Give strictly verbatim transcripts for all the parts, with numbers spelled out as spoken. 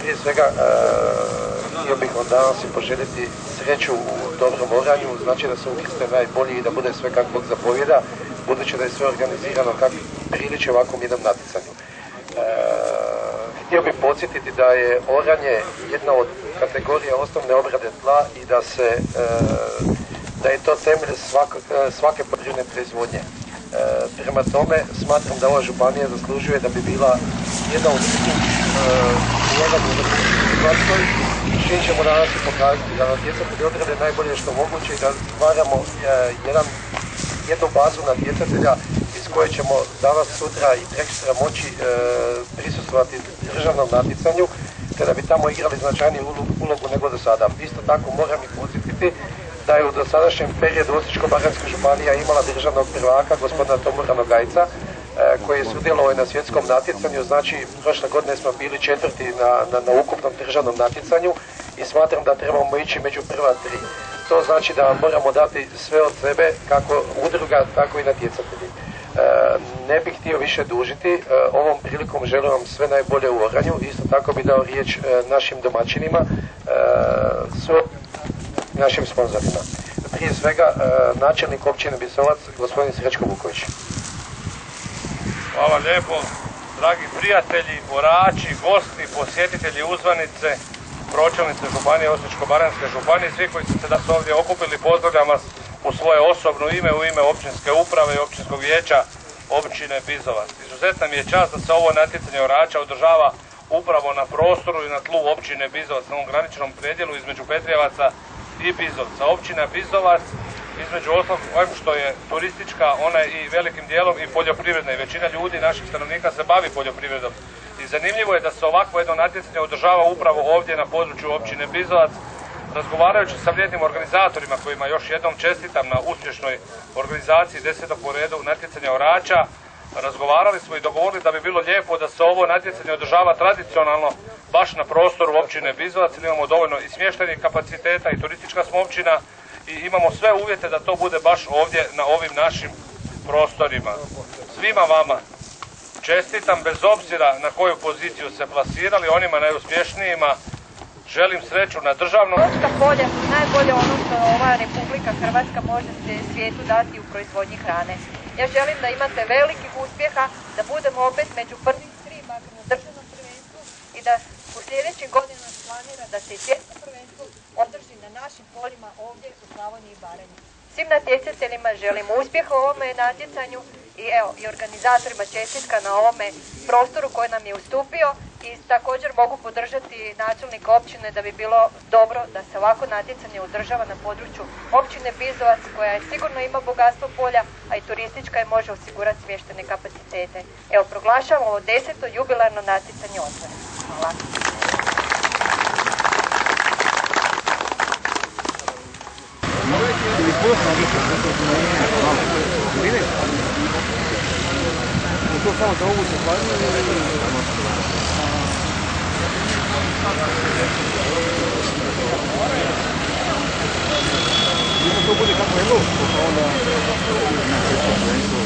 prije svega htio bih vam danas i poželjeti sreću u dobrom oranju, znači da se ukrste najbolji i da bude sve kako Bog zapovjeda, budući da je sve organizirano kako priliči ovakvom jednom natjecanju. E, htio bih podsjetiti da je oranje jedna od kategorija osnovne obrade tla i da se e, da je to temelj svake, svake poljoprivredne proizvodnje. E, prema tome smatram da ova županija zaslužuje da bi bila jedna od ulaganja u Hrvatskoj, čim ćemo danas i pokazati da natjecatelji odrade najbolje što moguće i da stvaramo e, jedan, jednu bazu natjecatelja iz koje ćemo danas, sutra i prekosutra moći e, prisustvovati državnom natjecanju, te da bi tamo igrali značajniju ulogu nego do sada. Isto tako moram i podsjetiti da je u dosadašnjem periodu Osječko-baranjska županija imala državnog prvaka, gospodina Tomura Nogajca, koji je sudjelovao na svjetskom natjecanju, znači prošle godine smo bili četvrti na, na, na ukupnom državnom natjecanju i smatram da trebamo ići među prva tri. To znači da moramo dati sve od sebe, kako udruga, tako i natjecatelji. E, ne bih htio više dužiti, e, ovom prilikom želim vam sve najbolje u oranju, isto tako bi dao riječ e, našim domaćinima, e, sve našim sponzorima. Prije svega, e, načelnik općine Bisovac, gospodin Srećko Vuković. Hvala lijepo, dragi prijatelji, borači, gosti, posjetitelji Uzvanice, pročelnice županije, Osječko-baranjske županije, svi koji ste se danas ovdje okupili, pozdravljam vas u svoje osobno ime, u ime općinske uprave i općinskog vijeća općine Bizovac. Izuzetna mi je čast da se ovo natjecanje orača održava upravo na prostoru i na tlu općine Bizovac, na ovom graničnom predjelu između Petrijevaca i Bizovca. Općina Bizovac, između ostalog, ovim što je turistička, ona je i velikim dijelom i poljoprivredna i većina ljudi, naših stanovnika, se bavi poljoprivredom. I zanimljivo je da se ovakvo jedno natjecanje održava upravo ovdje na području općine Bizovac. Razgovarajući sa vrijednim organizatorima, kojima još jednom čestitam na uspješnoj organizaciji desetog po redu natjecanja orača, razgovarali smo i dogovorili da bi bilo lijepo da se ovo natjecanje održava tradicionalno baš na prostoru općine Bizovac, jer imamo dovoljno i smještajnih kapaciteta i turistička smo općina i imamo sve uvjete da to bude baš ovdje na ovim našim prostorima. Svima vama čestitam, bez obzira na koju poziciju se plasirali, onima najuspješnijima želim sreću na državnom. Loška polja su najbolje ono što ova Republika Hrvatska može se svijetu dati u proizvodnji hrane. Ja želim da imate velikih uspjeha, da budemo opet među prvih tri makar na državnom prvenstvu i da u sljedećim godinama planira da se i svjetsko prvenstvo održi na našim poljima ovdje u Slavoniji i Baranji. Svim natjecateljima želim uspjeh u ovome natjecanju i evo i organizatorima čestitka na ovome prostoru koji nam je ustupio i također mogu podržati načelnika općine da bi bilo dobro da se ovako natjecanje održava na području općine Bizovac koja je sigurno ima bogatstvo polja, a i turistička je može osigurati smještene kapacitete. Evo proglašavamo ovo deseto jubilarno natjecanje otvoreno. Hvala. To samo za ovu županiju ili to bude kako je lovsko, pa onda na svjetsko prvenstvo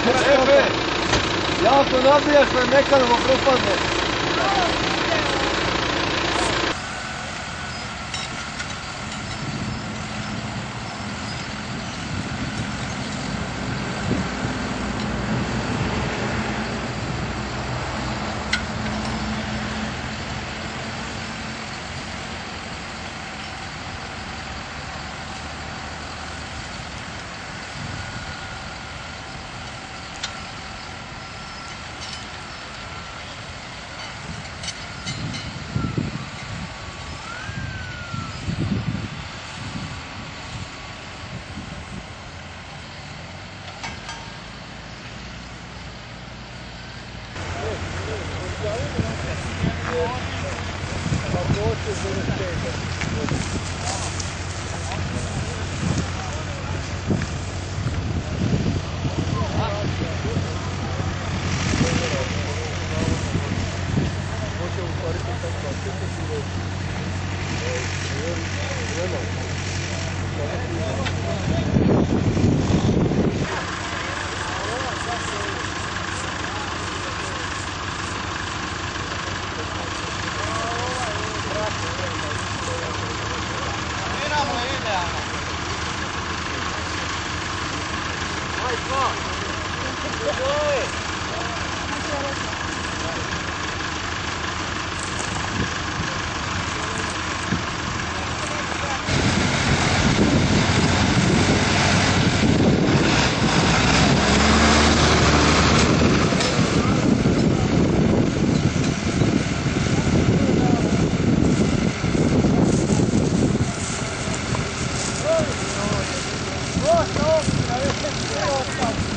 Jako nabijaš me, mekano propadne. Oh, no, a veces